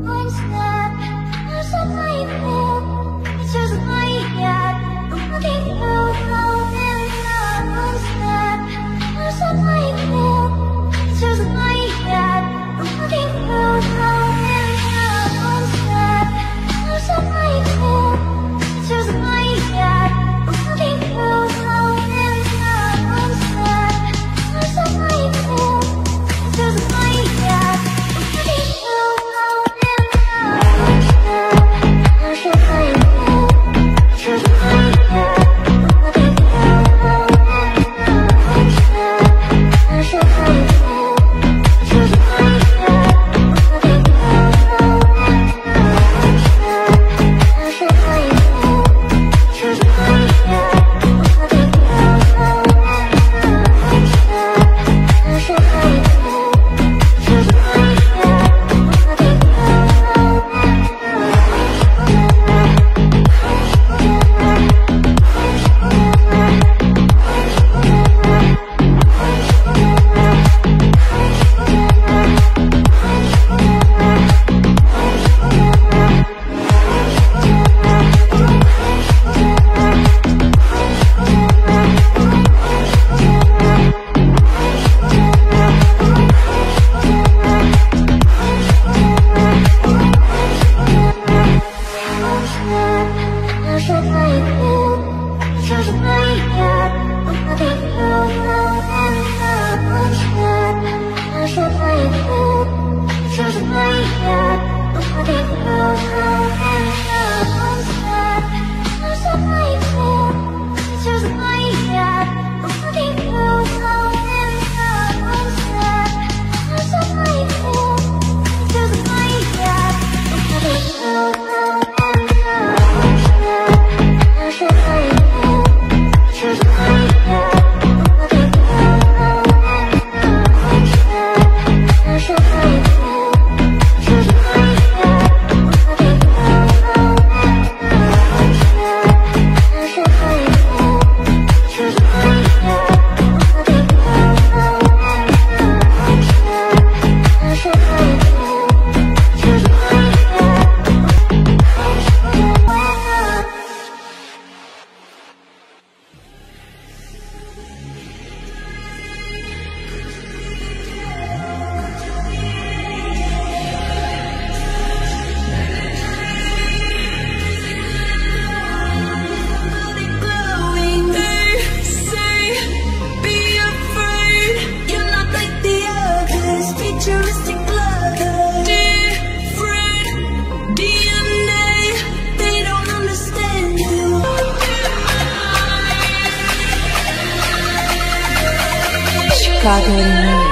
Chicago Remix.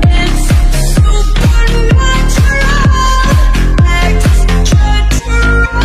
Supernatural, act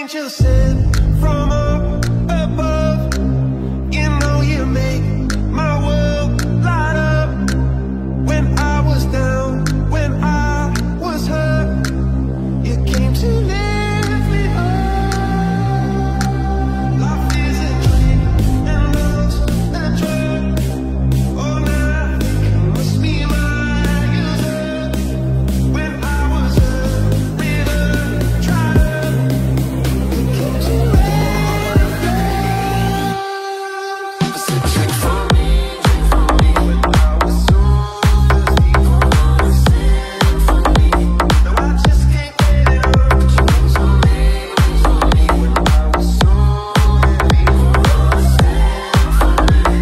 angel sent from up above. You know you make my world light up. When I was down, when I was hurt, you came to lift me up. Life is a dream and love's a drug. Oh, now it must be my user. When I was hurt, bitter, tried up, you came to lift me up. It's a drink for me when I was so thirsty for a symphony. Now I just can't get enough. Drinks on me when I was so heavy for a symphony.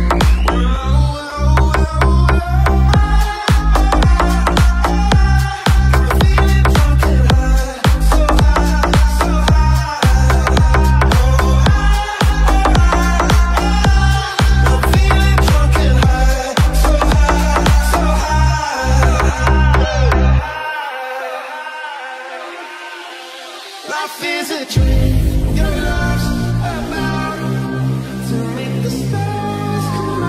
I'm feeling drunk and high, so high, so high. I'm feeling drunk and high, so high, so high. Life is a dream, your love's about to make the stars come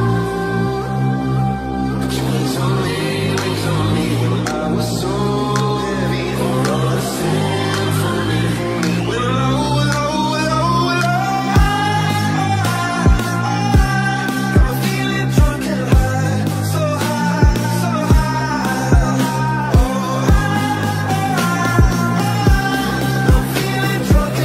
out. Rings on me when I was so heavy for a symphony. When low, low, low, low, I'm feeling drunk and high, so high, so high. I'm feeling drunk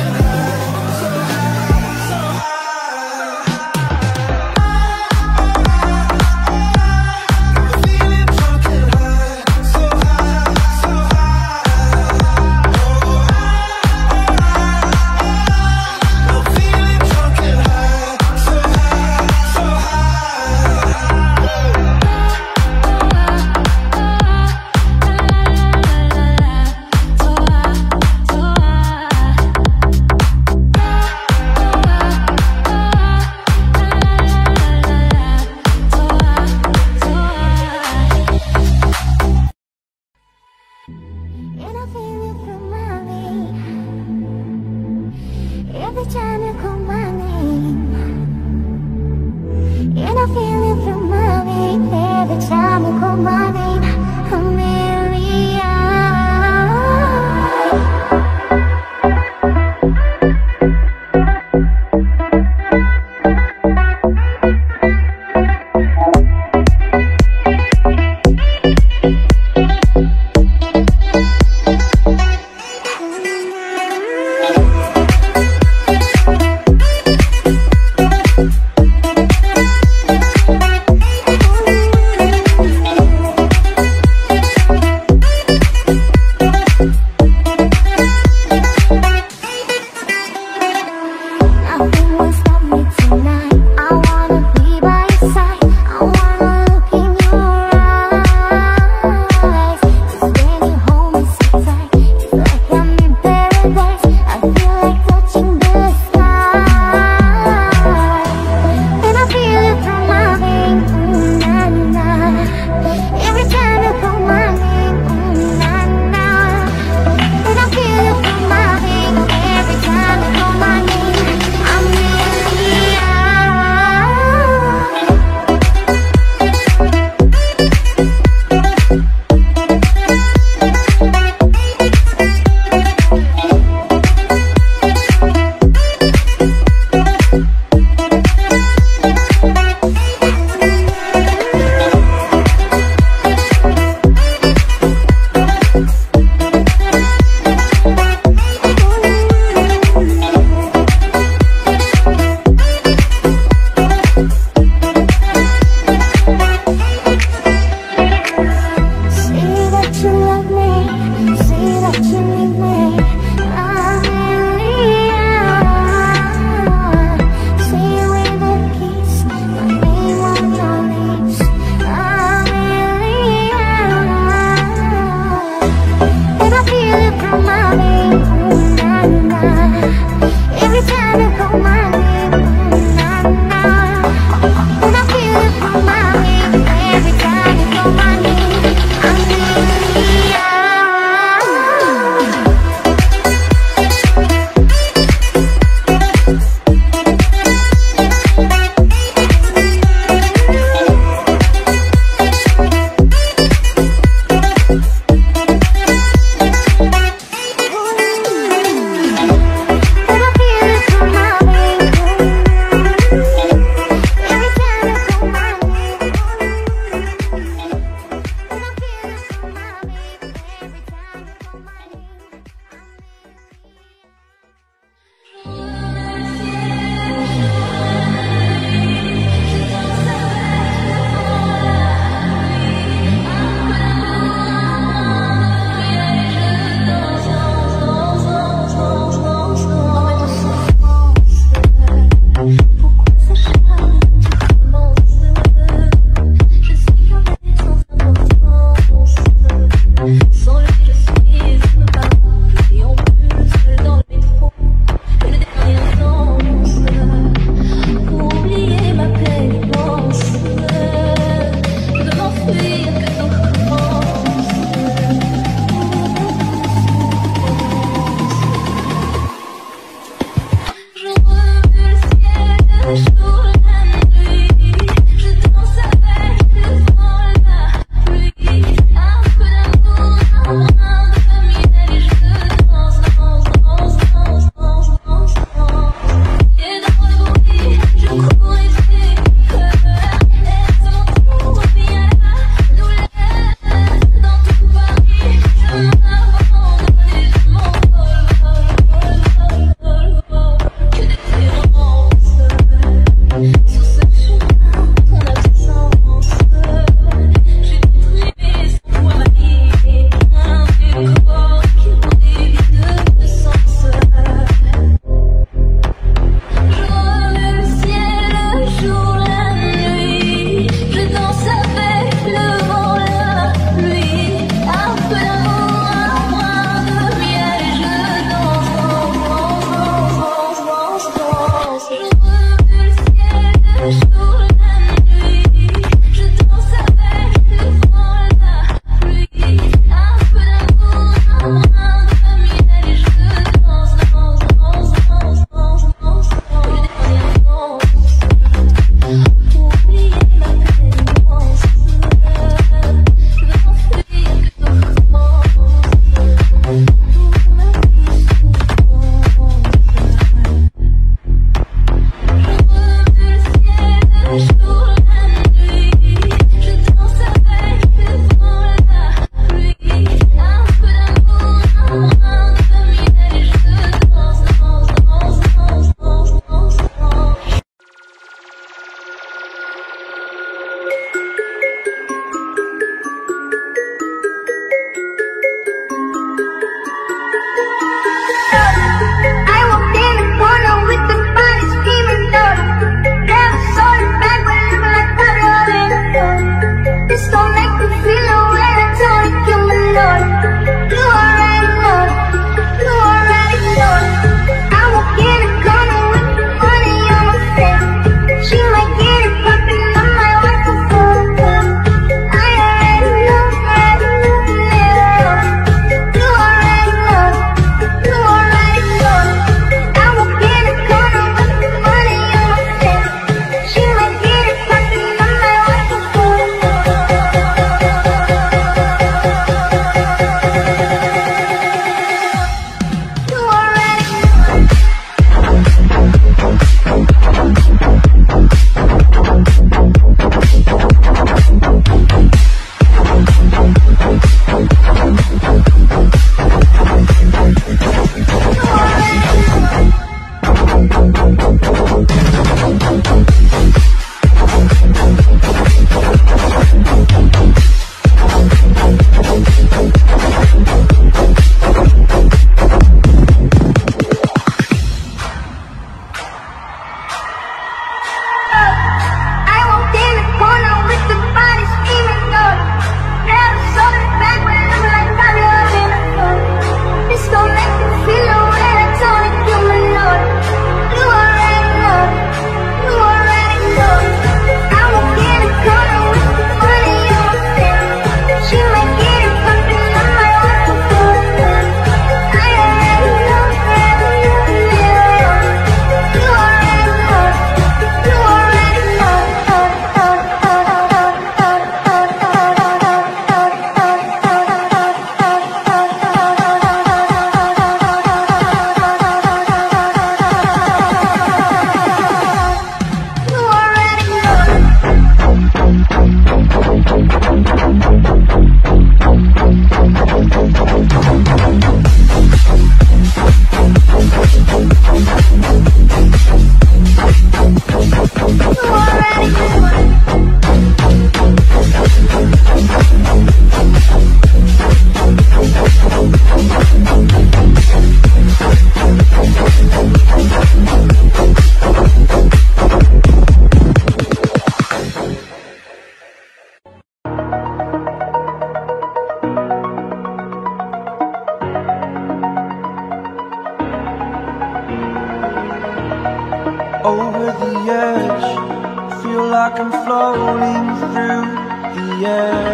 edge, feel like I'm floating through the air.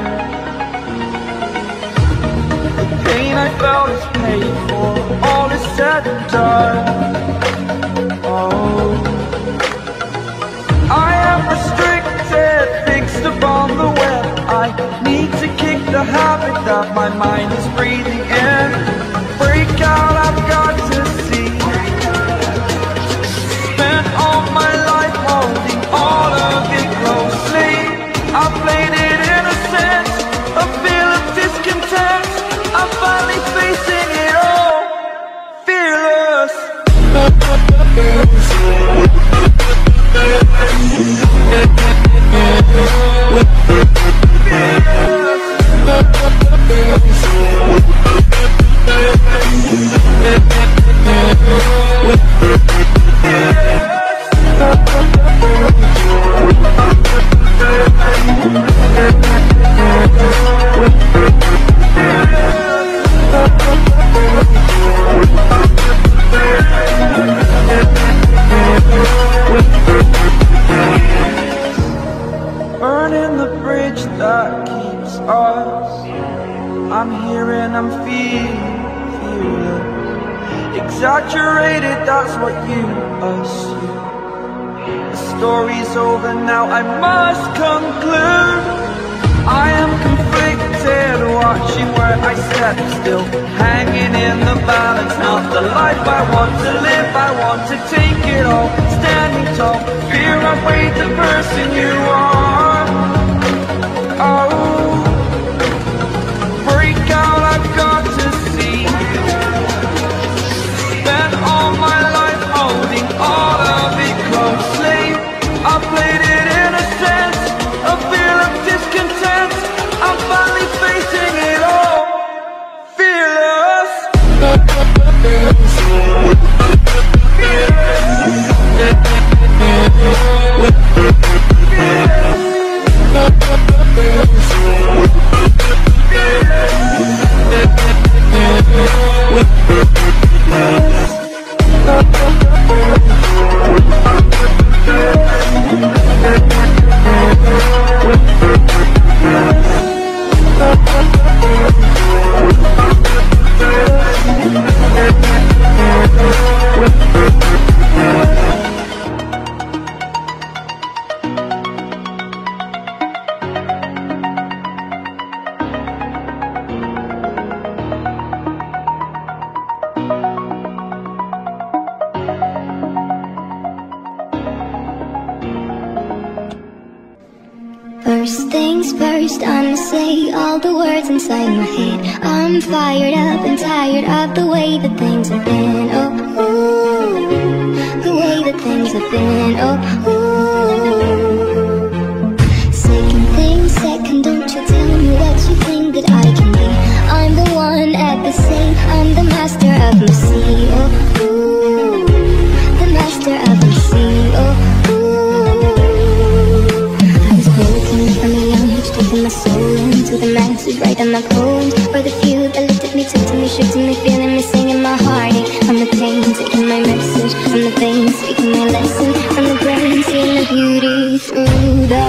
The pain I felt is paid for, all is said and done. Oh, I am restricted, fixed upon the web. I need to kick the habit that my mind is breathing in. Break out, I've got to see. Spent all my life holding all of it closely. I played it innocent, a feel of discontent. I'm finally facing it all, fearless. Burning the bridge that keeps us. I'm here and I'm feeling exaggerated, that's what you assume. The story's over now, I must conclude. I am conflicted, watching where I step still, hanging in the balance. Not the life I want to live, I want to take it all. Standing tall, fear I weighed the person you are. Oh, break out, I've got to see. Spent all my life holding all of it closely. I played it innocent, a feel of discontent. I'm finally facing it all, fearless. First things first, I'ma say all the words inside my head. I'm fired up and tired of the way that things have been. Oh, ooh, the way that things have been. Oh, ooh. Second thing second, don't you tell me what you think that I can be. I'm the one at the same, I'm the master of my sea. Oh, ooh, the master of my sea. Oh, my soul into the masses, write on my poems for the few that looked at me, took to me, shook to me, feeling me, singing my heartache. From the pain, taking my message from the veins, speaking my lesson from the brain, seeing the beauty through the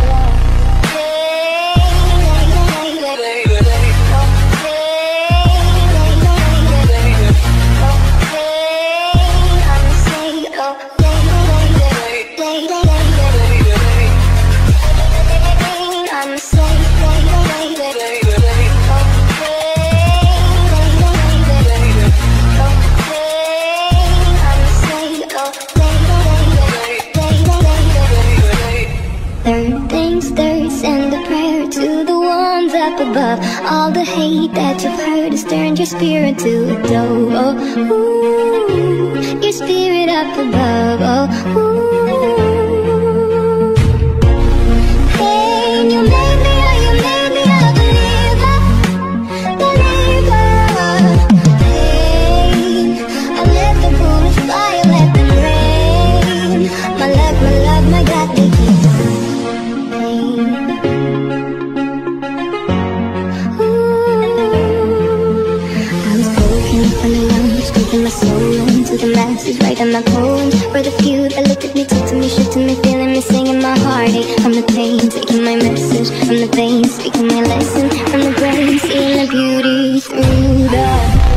above. All the hate that you've heard has turned your spirit to a dove. Oh, ooh, your spirit up above. Oh, ooh. Hey, you made me a believer, believer. Hey, I let the bullets fly, I let them rain. My love, my God, they keep pain. My soul into the glasses, writing my poems for the few that looked at me, talked to me, shook to me, feeling me, singing my heartache from the pain, taking my message from the veins, speaking my lesson from the brain, seeing the beauty through the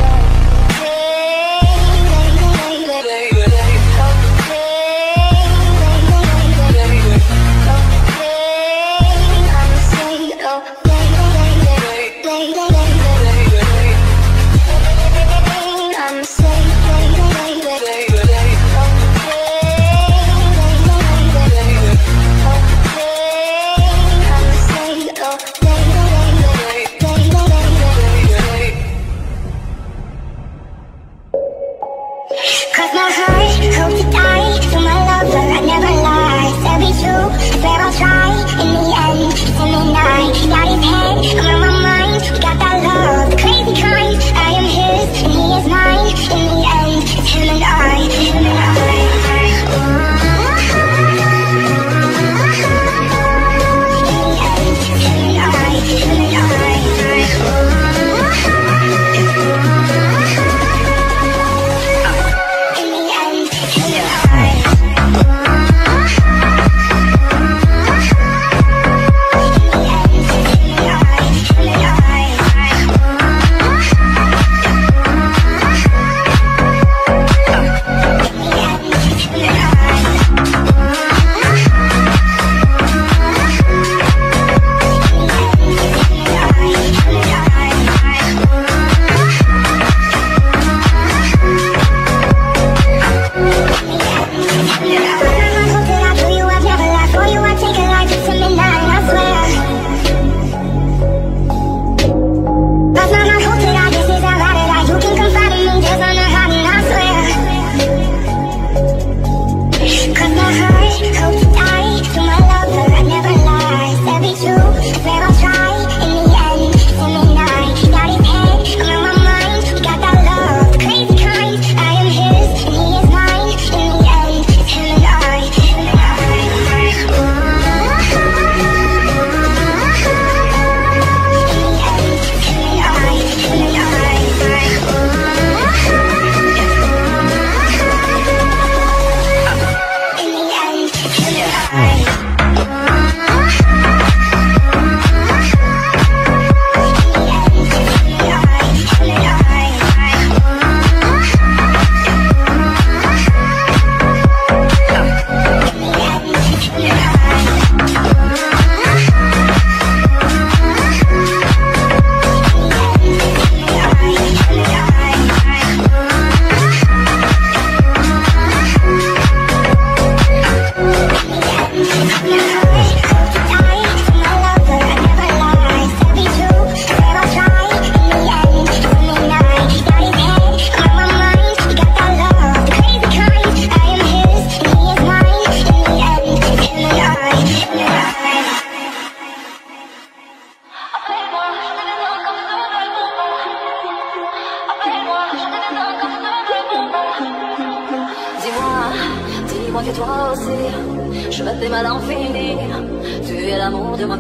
que toi aussi, je me fais mal en finir. Tu es l'amour de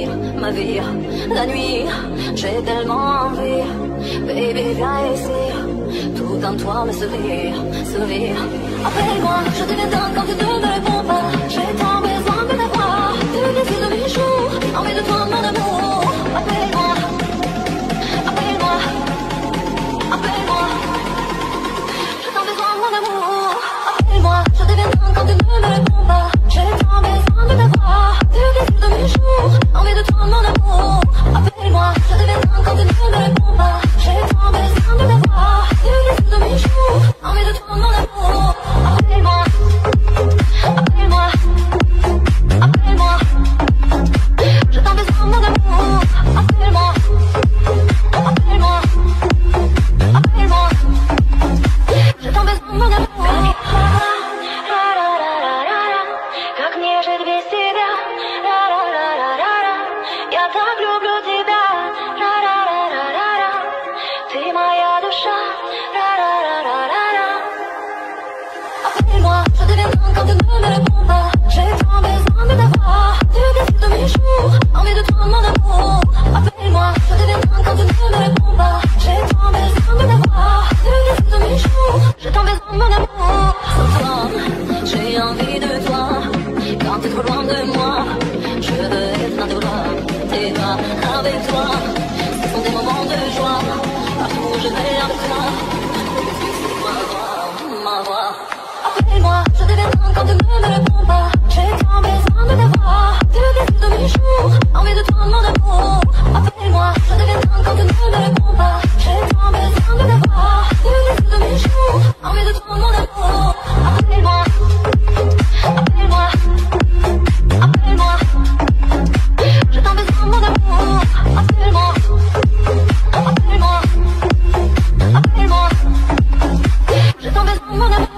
ma vie, la nuit, j'ai tellement envie. Baby, viens ici, tout en toi me sourire, sourire. Appelle-moi, je deviens dingue quand tu ne me réponds pas. J'ai tant besoin de t'avoir, tu décides de mes jours, envie de toi mon amour. Appelle-moi, appelle-moi, appelle-moi, j'ai tant besoin mon amour. Appelle-moi, je deviens dingue quand tu ne me réponds pas. J'ai tant besoin de t'avoir, tu décides de mes jours, envie de toi mon amour. Appelle-moi, je deviens dingue quand tu ne me réponds pas. J'ai tant besoin de t'avoir, tu décides de mes jours, envie de toi mon amour. Appelle-moi, appelle-moi, appelle-moi, j'ai tant besoin mon amour. Appelle-moi, appelle-moi, appelle-moi, j'ai tant besoin mon amour. Как нежит без тебя, я так люблю тебя, ты моя душа, appelle-moi, je deviens dingue quand tu ne me réponds pas. J'ai tant besoin de t'avoir, tu décides de mes jours, envie de toi mon amour. Appelle-moi, je deviens dingue quand tu ne me réponds pas. J'ai tant besoin de t'avoir, tu décides de mes jours, j'ai tant besoin de mon amour. Appelle-moi, je deviens dingue quand tu ne me réponds pas. J'ai tant besoin de t'avoir, t'es le désir de mes jours, envie de toi mon amour. Appelle-moi, je deviens dingue quand tu ne me réponds pas. J'ai tant besoin de t'avoir, t'es le désir de mes jours, envie de toi mon amour. Appelle-moi, appelle-moi, appelle-moi, j'ai tant besoin mon amour. Appelle-moi, appelle-moi, appelle-moi, j'ai tant besoin mon amour.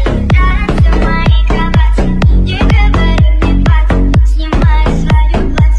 Снимай свою платье.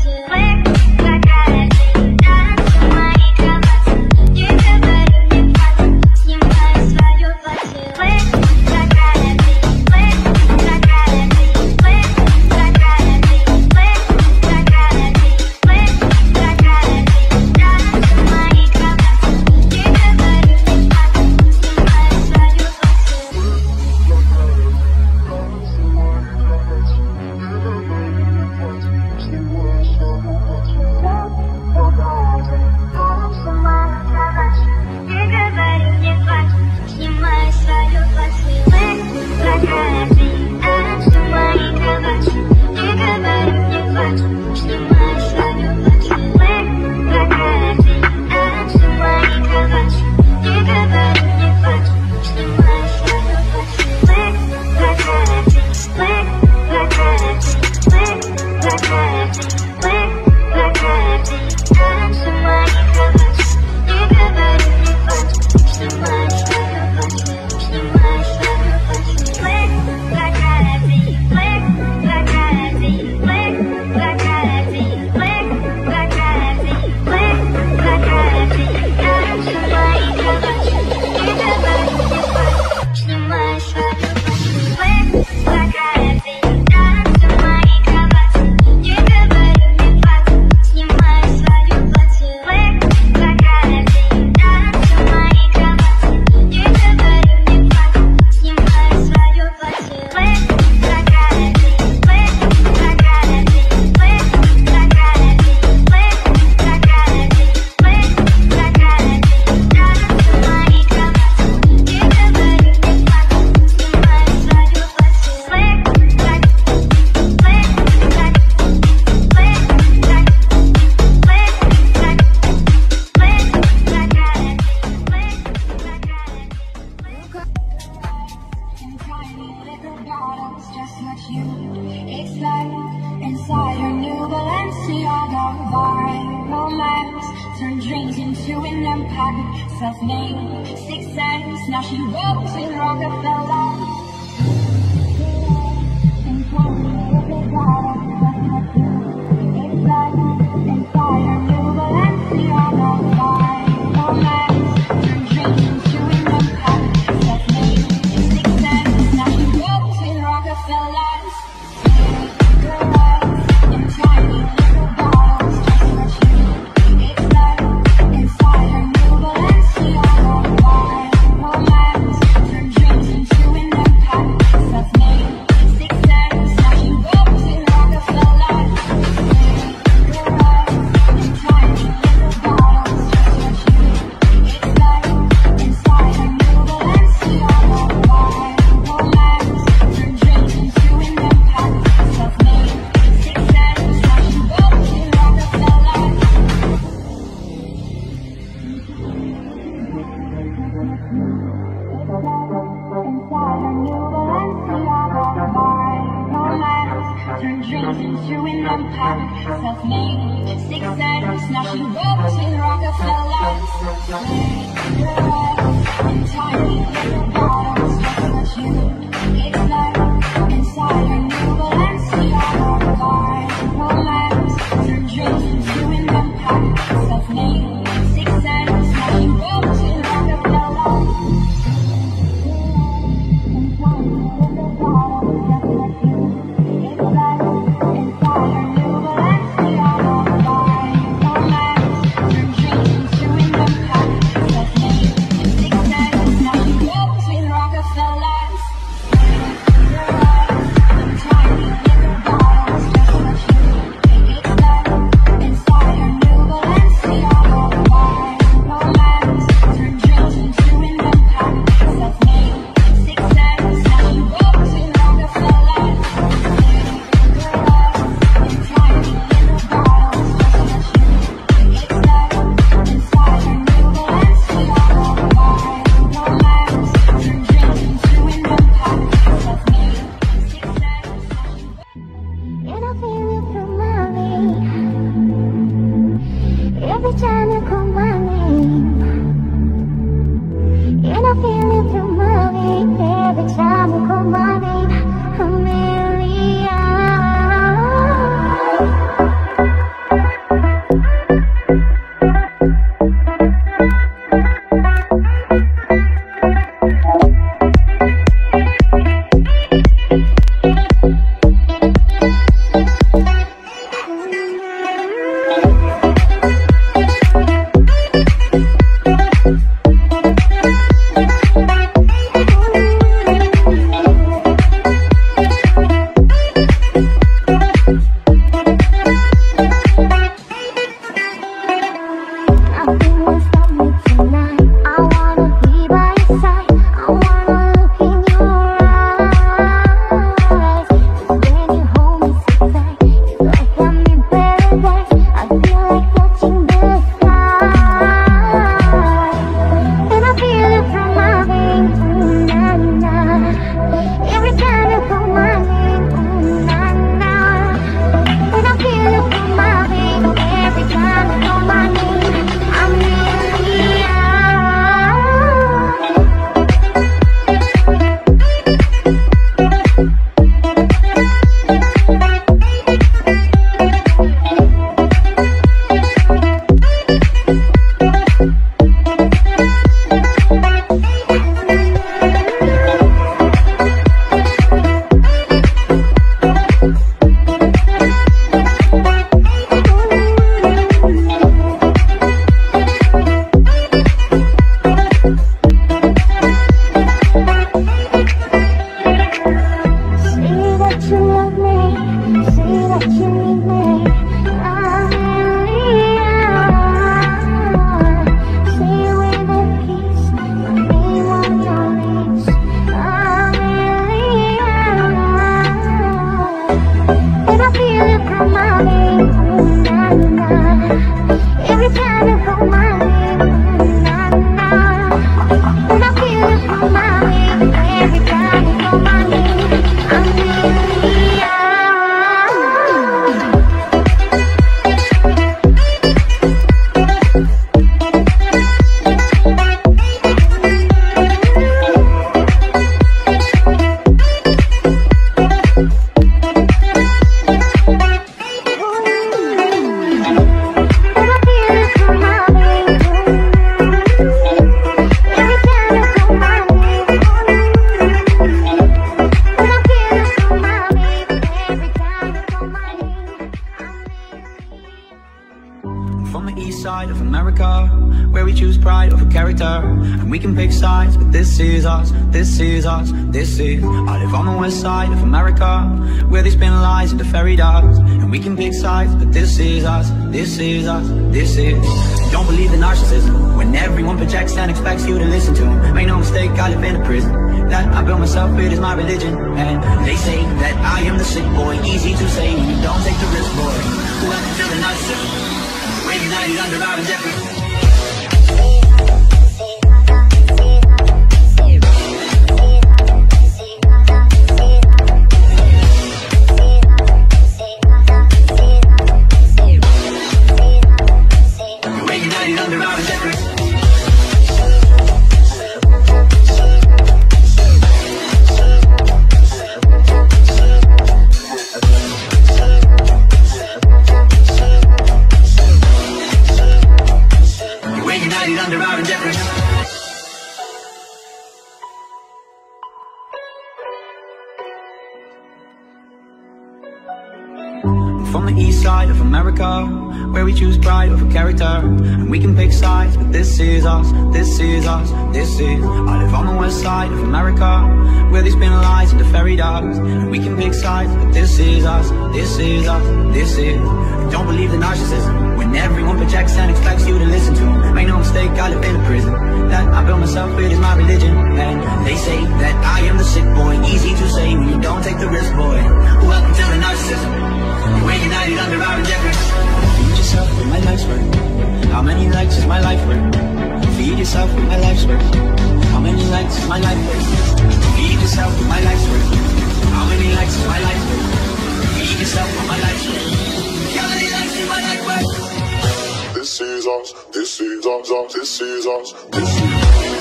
Turn dreams into an empire, self-made success. Now she rolls with Rockefeller. It's like inside her new Balenciaga vibe. Romance, turn dreams into an empire, self-made success. Now she rolls with Rockefellers. Girls in tiny little bottles, just what you. Turn dreams into an empire, self-made success. Now she rolls with Rockefellers. Girls in tiny little bottles, just what you. It's like inside her new Balenciaga vibe. Romance, turn dreams into an empire, self-made success. Now she rolls with Rockefellers. From the east side of America, where we choose pride over character, and we can pick sides, but this is us, this is us, this is. I live on the west side of America, where they spin lies into fairy dust, and we can pick sides, but this is us, this is us, this is. Don't believe the narcissism, when everyone projects and expects you to listen to them. Make no mistake, I live in a prison that I built myself, it is my religion. And they say that I am the sick boy, easy to say when you don't take the risk, boy. Welcome to the narcissism. We're united under our indifference. We're united under our indifference. Under our indifference. From the east side of America, where we choose pride over character, and we can pick sides, but this is us, this is us, this is. I live on the west side of America, where they spin lies into fairy dust, and we can pick sides, but this is us, this is us, this is. Don't believe the narcissism, when everyone projects and expects you to listen to them. Make no mistake, I live in a prison that I built myself, it is my religion. And they say that I am the sick boy, easy to say when you don't take the risk, boy. Welcome to the narcissism. We're united under our indifference. Feed yourself with my life's work. How many likes is my life worth? Feed yourself with my life's work. How many likes is my life worth? Feed yourself with my life's work. How many likes is my life worth? Feed yourself with my life's work. How many likes is my life worth? This is us, this is us, this is us, this is us.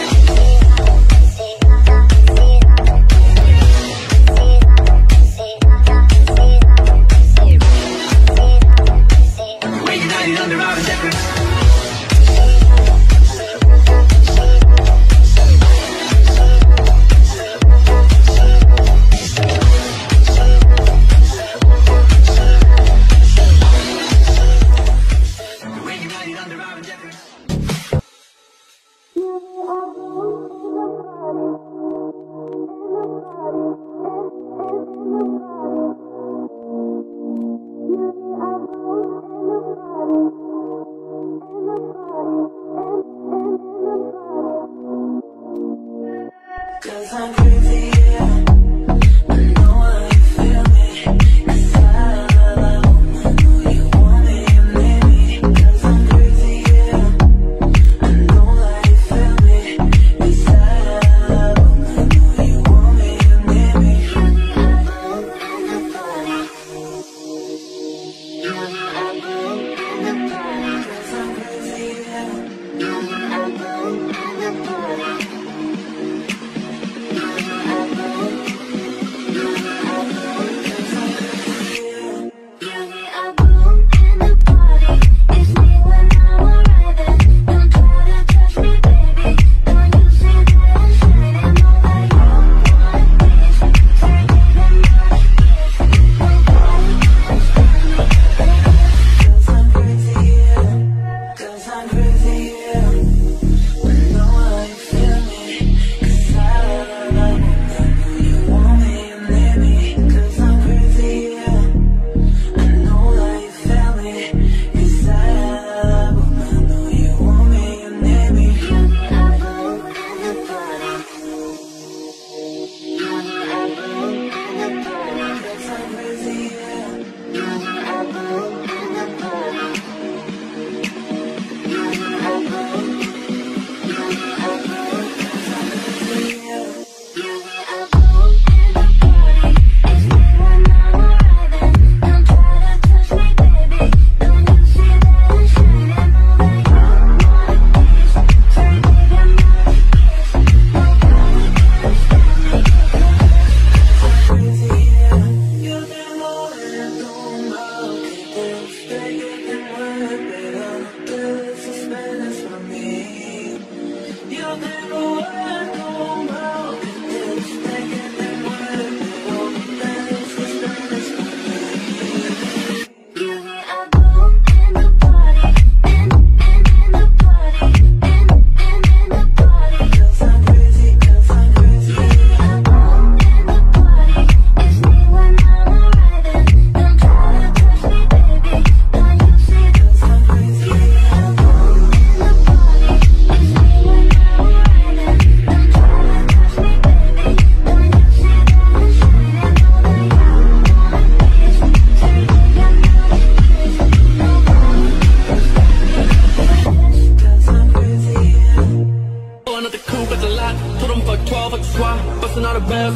Under our indifference. We're united under our indifference.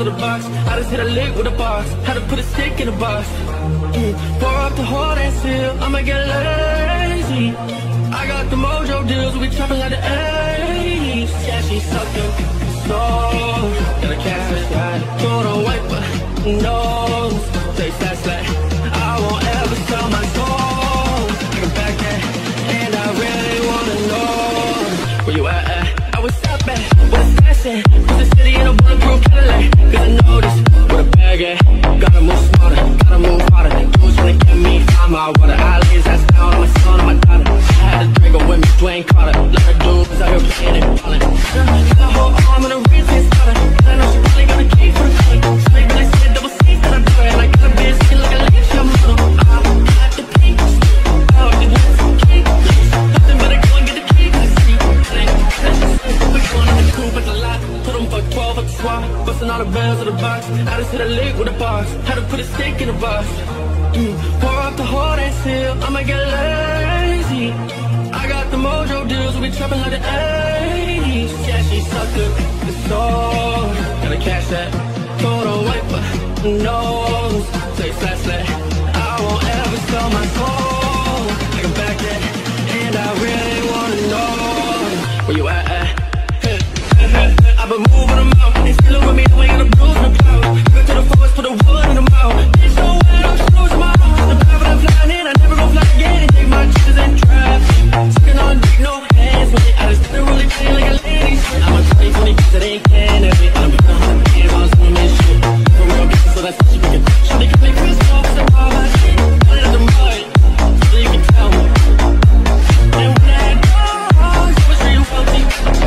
of the box. I just hit a lick with a box. Had to put a stick in the box. Pour up the whole and seal. I'ma get lazy. I got the mojo deals. We trapping like the 80s. Yeah, she sucking. So gotta catch that. Throw the wiper. Nose. Taste that slack. I won't ever sell my soul. I can back that. And I really wanna know where you at. I was up at. What's flashing? Cruise the city in a bulletproof Cadillac. Cause I know this. Where the bag at? Gotta move smarter. Gotta move harder. Dudes wanna get me. Find my water. I lay his ass down on my son and my daughter. I had a drink with me. Dwayne Carter. Let her dudes out here playing and falling. Got a whole arm and a wrist and starter. I know she probably gonna keep for the click. Snake when I said double C's that I do it. And I got a bitch skin like a leech. I'm at the peak. Oh, the lens keep. Nothing but I go and get the key. I see. We going on the coupe at the lot. Put them for 12 at the swap. Busting all the bells of the box. I just hit a lick with a box. Had to put a stick in the box. Pour up the whole and seal. I'ma get lazy. I got the mojo deals. We trapping like the 80s. Yeah, she sucked it. The soul. Gotta catch that. Throw the wiper. Nose. Say slash slash. I won't ever sell my soul. I can back that. And I really wanna know where you at. I've been moving them out. They still with me, they ain't got a bruise in the cloud. Go to the forest, put the wood in the mouth. There's no way I'm losing my house. The path that I'm flying in, I never gon' fly again. Take my chances and drive. Sucking on dick, no hands with it. I just didn't really play like a lady. I'm a 20 cause it ain't Kennedy. I'm a 100 years on some this shit. For real bitches, so that's what she pickin'. Shawty got me pissed off, so all my shit. Put it out the mud, so you can tell me. And when I go, she was real wealthy.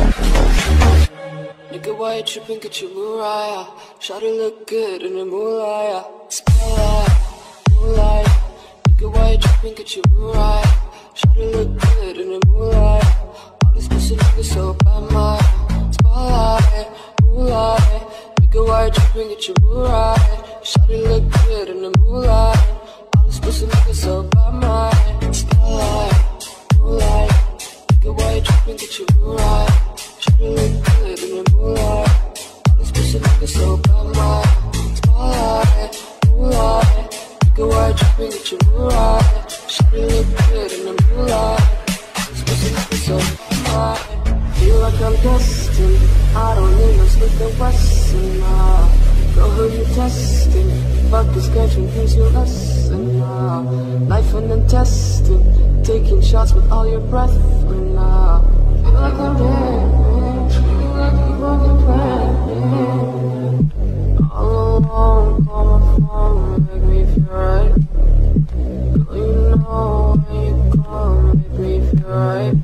Nigga, why you trippin', get your Mariah. Shawty look good in the moonlight. Spotlight, moonlight. Nigga, why you trippin', get your Mariah. Shawty look good in the moonlight. All these pussy niggas so bad, my spotlight, moonlight. Nigga, why you trippin', get your Mariah. Shawty look good in the moonlight. All these pussy niggas so bad, my spotlight, moonlight. Nigga, why you trippin', get your Mariah. Shawty look good in the moonlight. All these pussy niggas so bad, my spotlight, moonlight. Nigga, why you trippin', get your Mariah. Shawty look good in the moonlight. All these pussy niggas so bad, my. Feel like I'm destined. I don't need no Smith & Wesson, nah. Girl, who you testing? Fuck this country, here's your lesson, nah. Life and then testing. Taking shots with all your breath, nah. Feel like I'm dead. All alone, call my phone, make me feel right. Girl, you know when you call, make me feel right.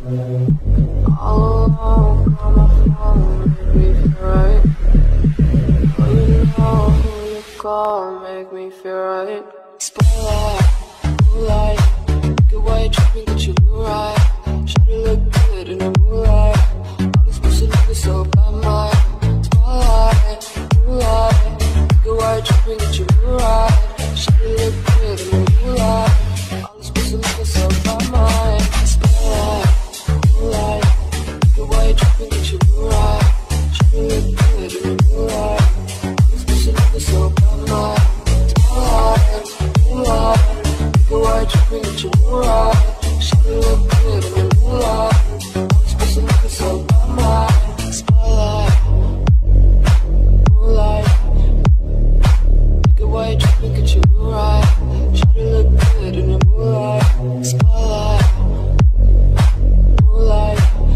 All alone, call my phone, make me feel right. Girl, you know when you call, make me feel right. Spotlight, moonlight. Nigga, why you trippin', get your Mariah. Shawty look good in the moonlight. All these pussy niggas so bad, my spotlight, moonlight. Nigga, why you trippin', get your Mariah. Shawty look good in the moonlight. All these pussy niggas so bad, my spotlight, moonlight. Nigga, why you trippin', get your Mariah. Shawty look good in the moonlight. All these pussy niggas so bad, my spotlight, moonlight. Nigga, why you trippin', get your Mariah. Shawty look good in the moonlight. All these pussy niggas so bad, my spotlight, moonlight. Nigga, why you trippin', get your Mariah. Shawty look good in the moonlight. Spotlight, moonlight.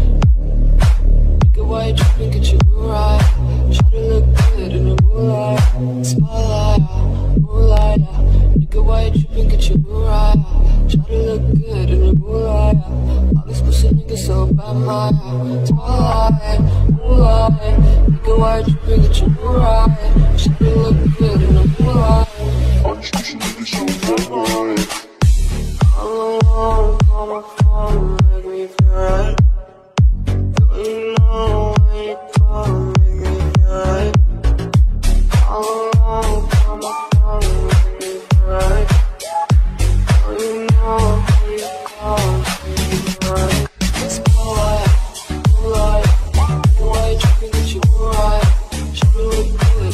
Nigga, why you trippin', get your Mariah. Shawty look good in the moonlight. Spotlight, moonlight. Nigga, why you trippin', get your Mariah. Shawty look good in the moonlight. All these pussy niggas so bad, my spotlight, moonlight. Nigga, why you trippin', get your Mariah. Shawty look good in the moonlight. All these pussy niggas so bad, my. All alone, call my phone, make me feel right. Girl, you know when you call, make me feel right. All alone, call my phone, make me feel right. Girl, you know when you call, make me feel right. Spotlight, moonlight. Why you trippin', get your Mariah. Shawty look good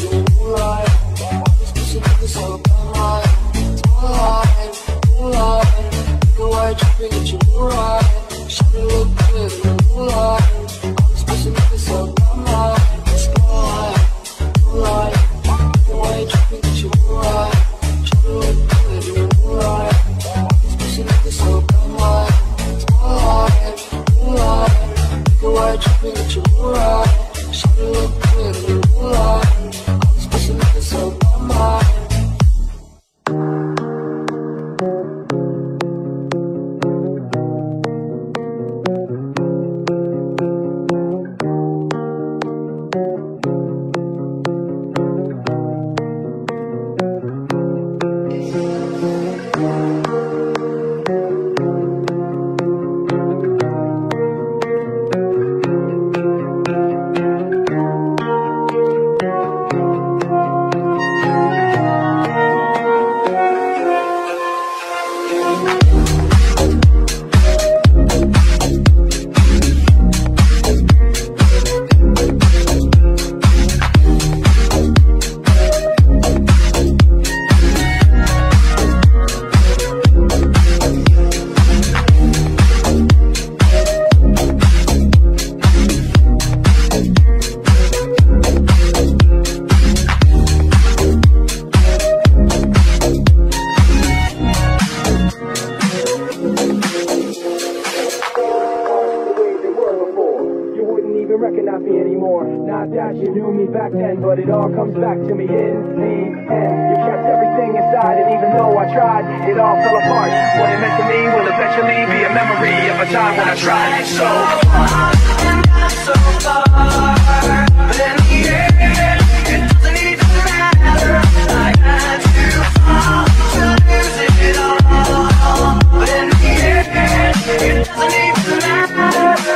recognize me anymore. Not that you knew me back then, but it all comes back to me in the end. You kept everything inside, and even though I tried, it all fell apart. What it meant to me will eventually be a memory of a time when I tried so hard and got so far, but in the end, it doesn't even matter. I had to fall to lose it all, but in the end, it doesn't even matter.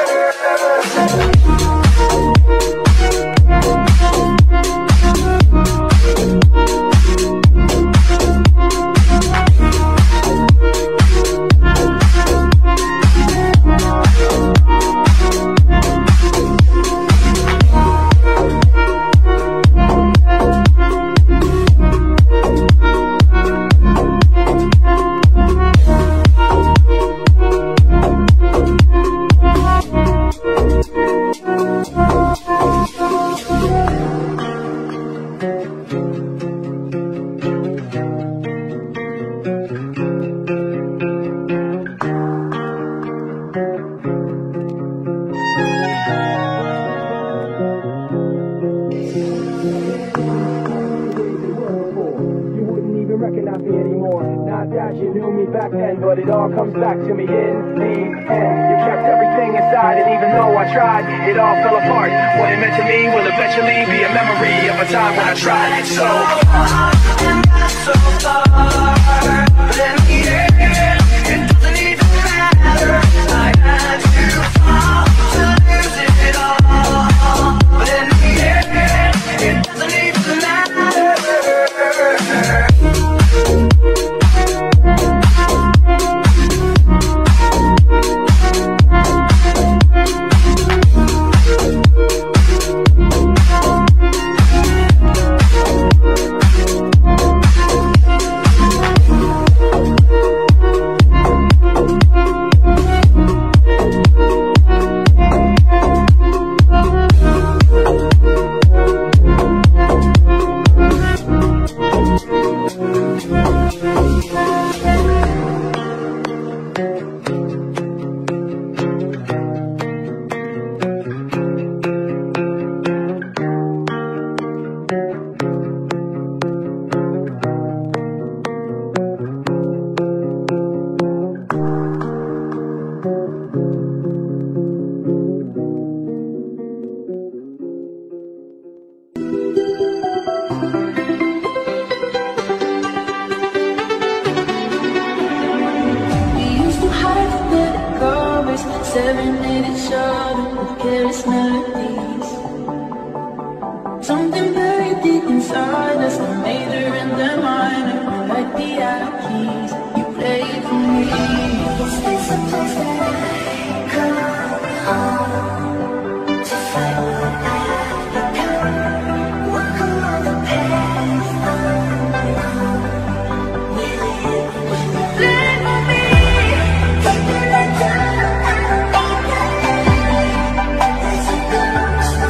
Recognize me anymore. Not that you knew me back then, but it all comes back to me in the end. You kept everything inside, and even though I tried, it all fell apart. What it meant to me will eventually be a memory of a time when I tried so hard and got so far, but in the end, it doesn't even matter. I had to fall to lose it all, but in the end, it doesn't even matter. Serenade each other with careless melodies. Something buried deep inside us, the major and the minor, like piano keys. You played for me. Is this a place that I come home to fight what I have become? Walk along the path unknown. Will you play for me? Take me like that. As it goes.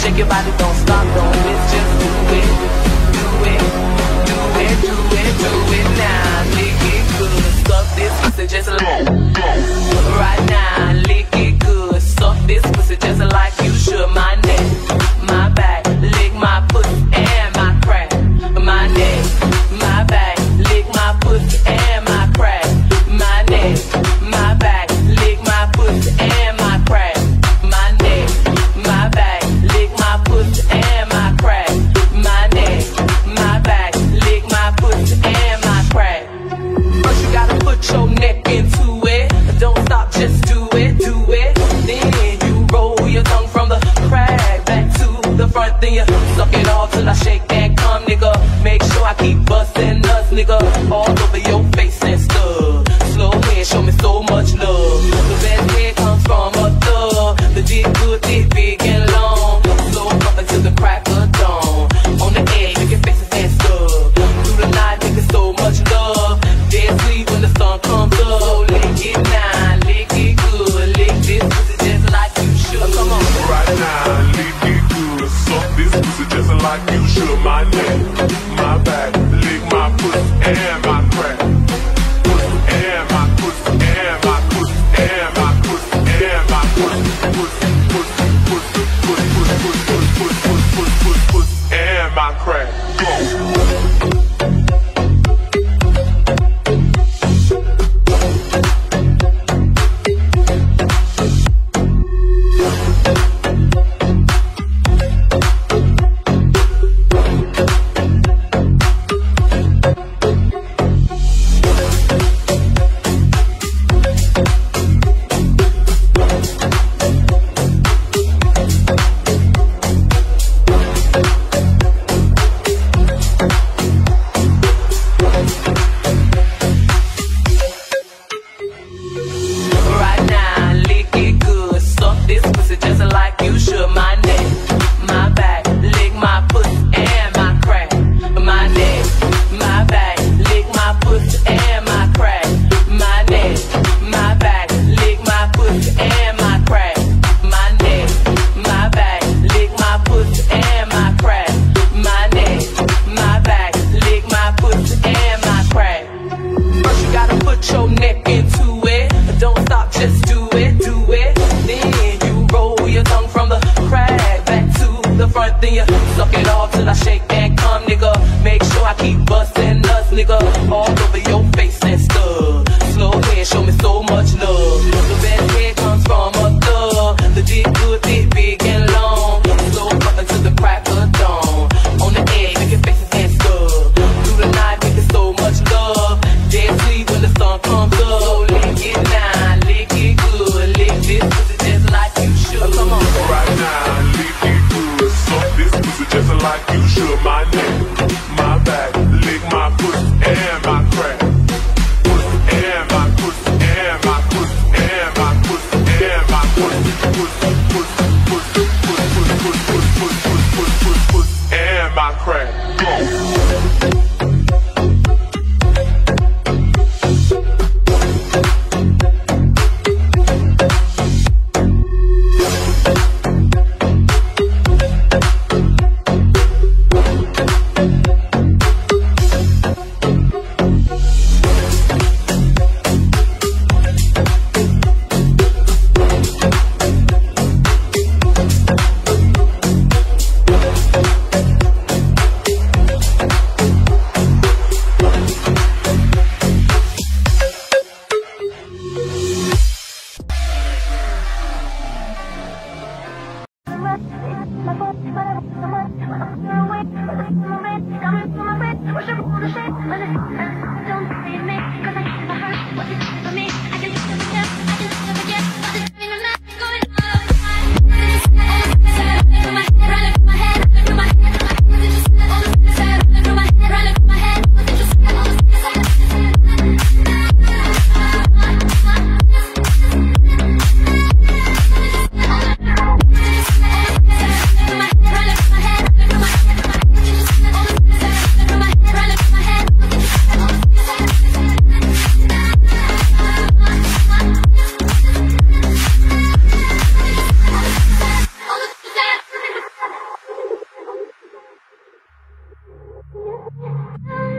Shake your body, don't stop, don't miss, just do it. Do it, do it, do it, do it now. Lick it good, suck this pussy just like right now. Lick it good, suck this pussy just like you should. My neck, my back, lick my pussy and my crack. My neck, my back, lick my pussy and my crack. My neck, my back, lick my pussy and my crack. My neck, my back, lick my pussy and my crack. My neck, my back, lick my pussy and my crack. First you gotta put your neck into it. Don't stop, just do it, do it. Then you roll your tongue from the crack back to the front. Then you suck it all till I shake and come, nigga. Make sure I keep busting nuts, nigga, all over your face and stuff. Slow head, show me so much love. The best head comes from a thug. The dick good, dick big and long. Slow up until the crack of dawn. On the edge, make your faces and stuff. Through the night, making so much love. Dead sleep when the sun comes up. So lick it now, lick it good. Lick this pussy just like you should. Come on. Right now, lick it good. Suck this pussy just like you should. My neck, my back, lick my pussy and my crack. Pussy and my pussy and my pussy and my pussy and my pussy. Pussy, pussy, pussy, pussy, pussy, pussy, pussy, pussy, pussy and my crack. Go.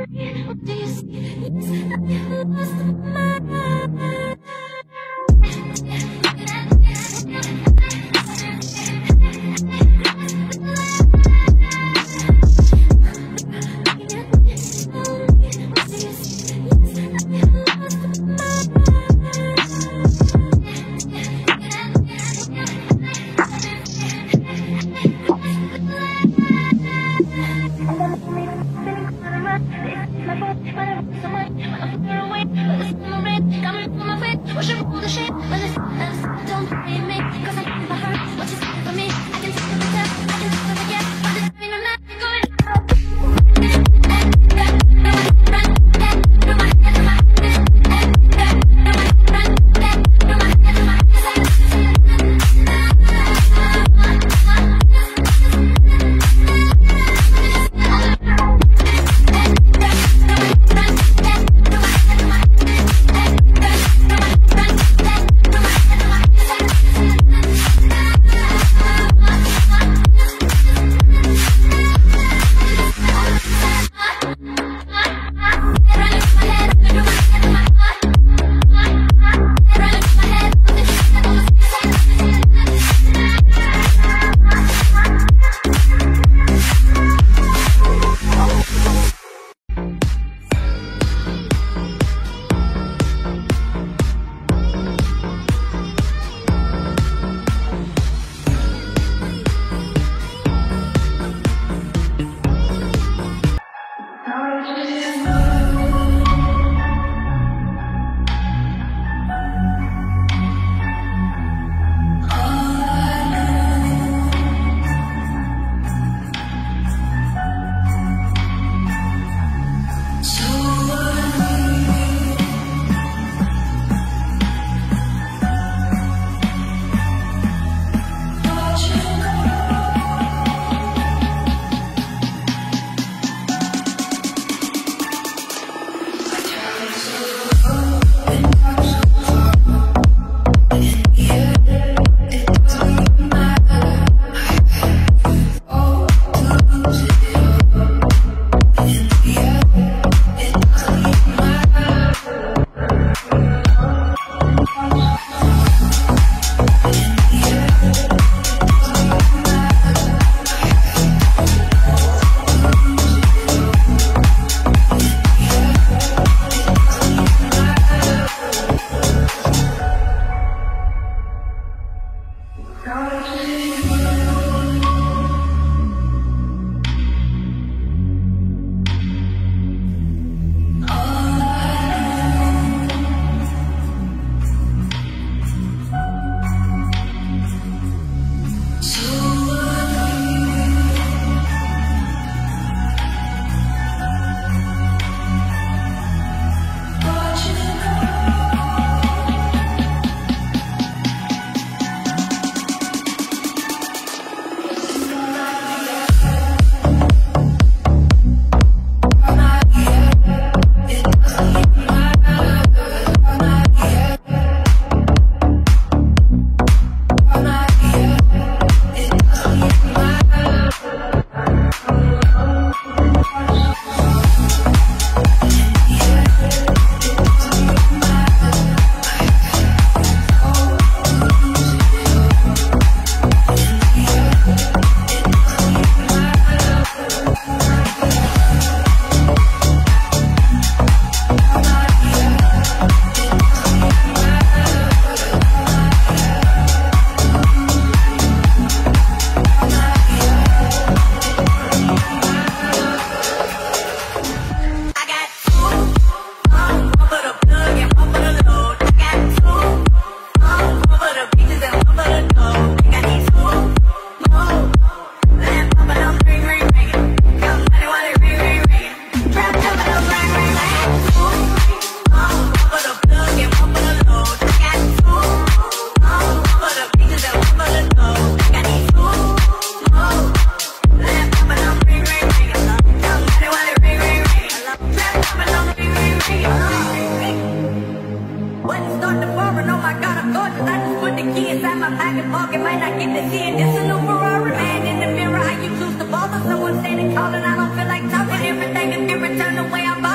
Calling, I don't feel like talking. Everything is different. Turn away. I'm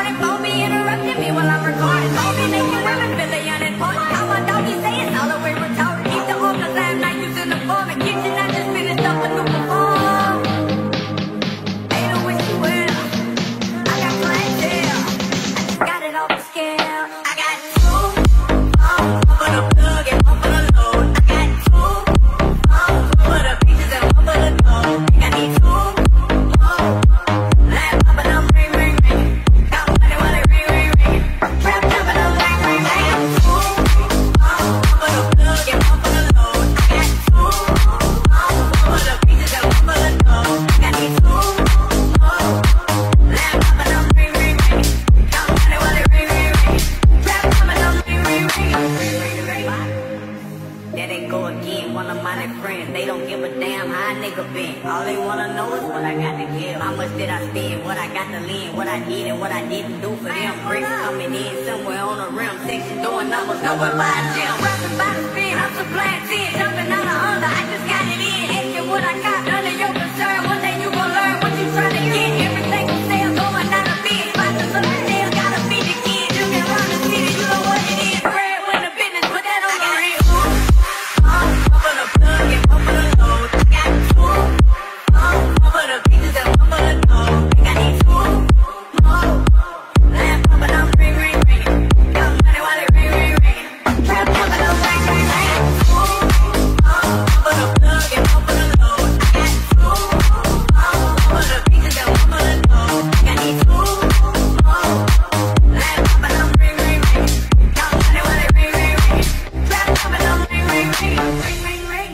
live. How much did I spend? What I got to lend? What I did and what I didn't do for them. Bricks coming in somewhere on the rim section, doing numbers nowhere by a gym. Rapping by the spin, I'm supplying 10, jumping out of under. I just got it in. Asking what I got, none of your concern. One day you gon' learn what you trying to get. Everything you sell going out of bid. Spots to some sales, gotta feed the kids. You can run the city, you know what it is. Bread when the business, put that on the real. Pump for the plug and pump for the load. Got two. Pump for the pieces and pump for the dough. Got these two more. Lamp pump and I'm ring, ring, ring. Young money while they ring, ring, ring. Trap pump and I'm ring, ring, ring. Pump for the plug and pump for the load. Got two. Pump for the pieces and pump for the dough. Got these two more. Lamp pump and I'm ring, ring, ring. Young money while they ring, ring, ring. Trap pump and I'm ring, ring, ring. Ring, ring, ring.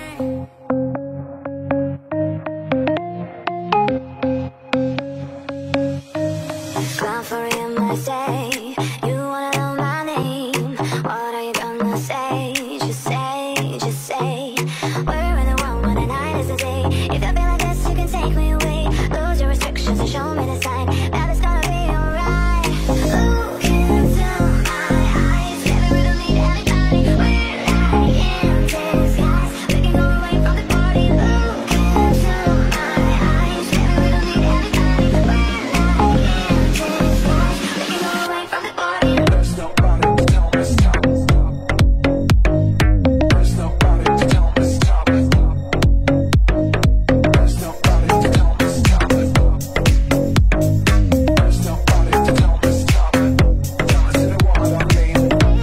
Clown for real must say, you wanna know my name. What are you gonna say? Just say, just say. We're in the world when the night is the day. If I feel like this, you can take me away. Lose your restrictions and show me the sign that it's gonna be alright. Look into my eyes, baby, we don't need anybody. We're like in disguise, we can go away from the party. Look into my eyes, baby, we don't need anybody. We're like in disguise, we can go away from the party. There's nobody to tell me stop. There's nobody to tell me stop. There's nobody to tell me stop. There's nobody to tell me stop. Tell us in the world I mean.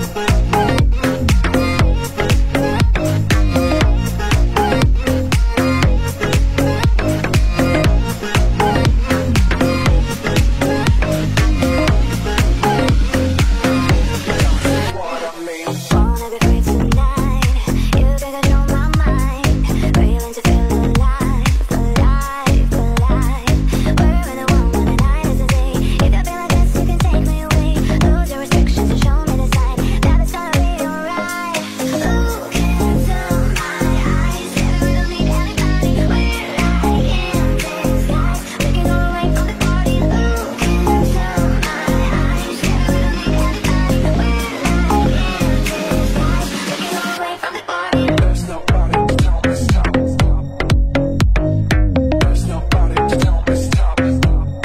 Wanna be free tonight, you can control my mind. Feeling to feel alive, alive, alive. We're in the world when the night is the day. If you feel like this, you can take me away. Lose your restrictions and show me the sign that it's gonna be alright. Look into my eyes, baby, we don't need anybody. We're like in disguise, we can go away from the party. Look into my eyes, baby, we don't need anybody. We're like in disguise, we can go away from the party. There's nobody to tell me stop. There's nobody to tell me stop. There's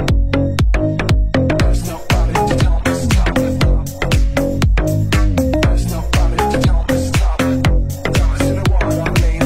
nobody to tell me stop. There's nobody to tell me stop. Tell us in the world I mean.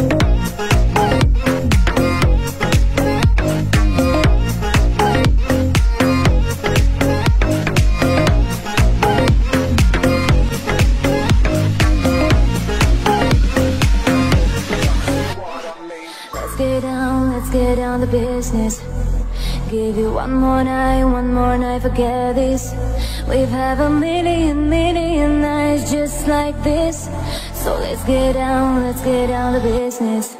Let's get down to business. Give you one more night, forget this. We've had a million nights just like this. So let's get down to business.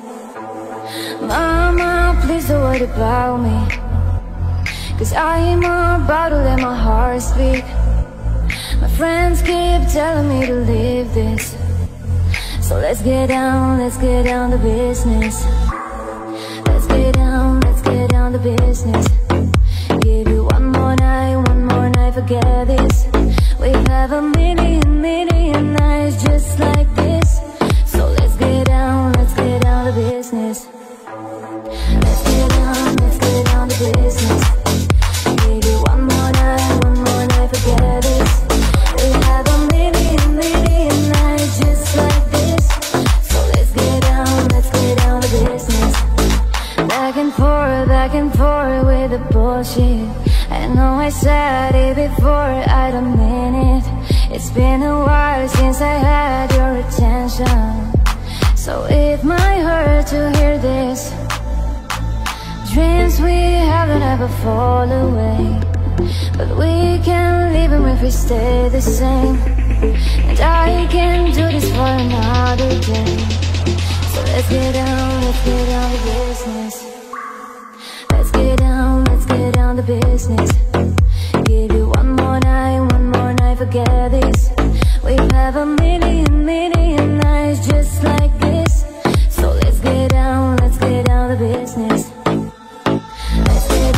Mama, please don't worry about me, 'cause I'm about to let my heart speak. My friends keep telling me to leave this. So let's get down to business. Let's get down to business. Give you one more night, forget this. We have a million nights just like this. So let's get down to business. Let's get down to business. Give you one more night, forget this. We have a million nights just like this. So let's get down to business. Back and forth with the bullshit. I know I said it before, I don't mean it. It's been a while since I had your attention. So it might hurt to hear this. Dreams we have don't ever fall away, but we can live them if we stay the same. And I can do this for another day. So let's get down to business. Let's get down to business. Give you one more night, forget this. We have a million nights just like this. So let's get down to business. Let's get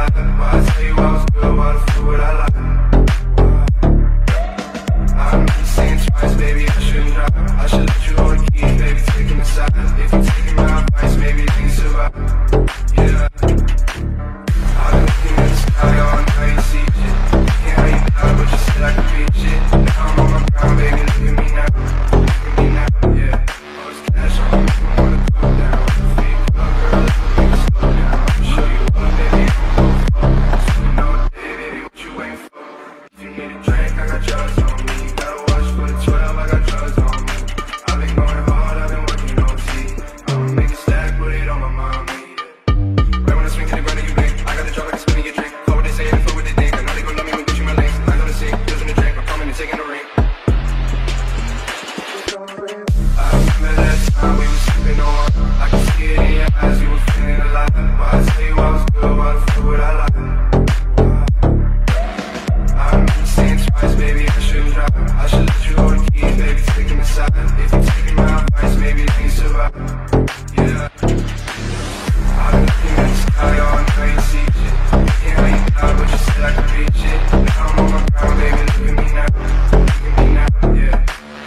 lie? Why I tell you I was good, why the fuck would I lie? I'm not saying twice, baby, I shouldn't drive. I should let you hold the key, baby, take him inside. If you're taking my advice, maybe you can survive. Yeah. I've been looking at the sky all night, you see shit. Can't how you die, but you said I could beat shit. Now I'm on my grind, baby, look at me now. Look at me now, yeah. All this cash on me, I wanna go down. Fake love, girl, let's make it slow down. I'll show you up, baby, I'm gon' go for. So you know what day, baby, what you waiting for? If you need a drink, I got drugs on me. You gotta watch for the 12, I got drugs on me. I've been going hard, I've been working OT. I'ma make it stack, put it on my mommy. Right when I swing to the ground and you blink, I got the drop like a spin in your drink. Fuck what they say and fuck what they think. I know they gon' love me when Gucci my links. I go to sing, using the drink, I'm coming and taking the ring. I remember that time we was sipping on. I can see it in your eyes, you were feeling alive. Why I tell you I was good, why the fuck would I lie? I remember saying twice, baby, I shouldn't drive. I should let you hold the key, baby, take him inside. If you're taking my advice, maybe you can survive. Yeah. I've been looking at the sky all night, you see shit. Can't how you die, but you said I could beat shit. Now I'm on my grind, baby, look at me now. Look at me now, yeah.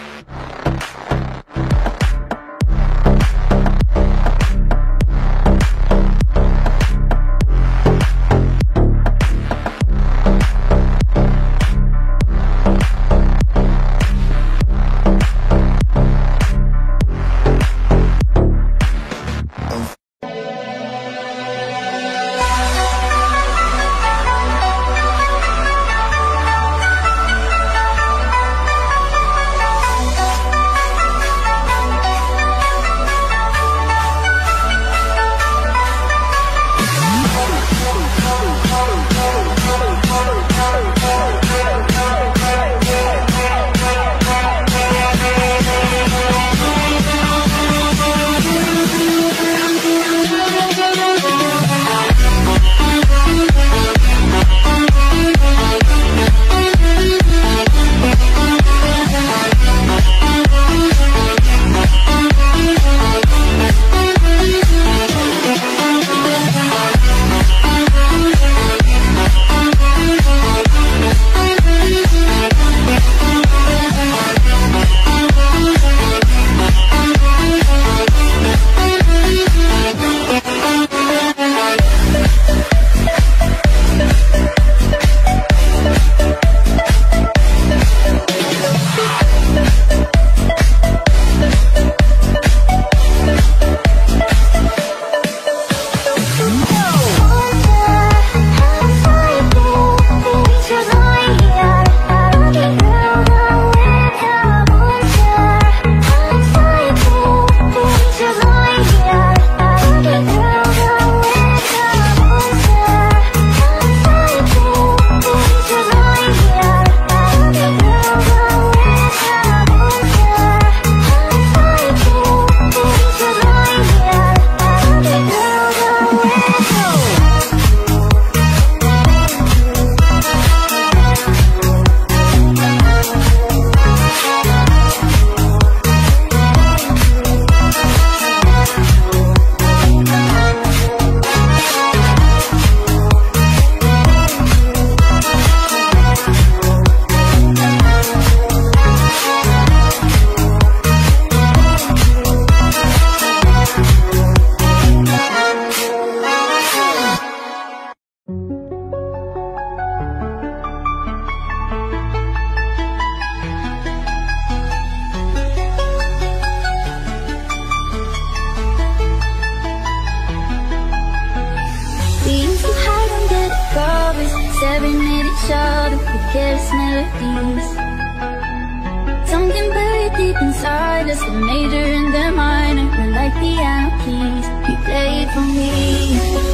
careless melodies. Something buried deep inside us, the major and the minor. We're like piano keys, you play it for me.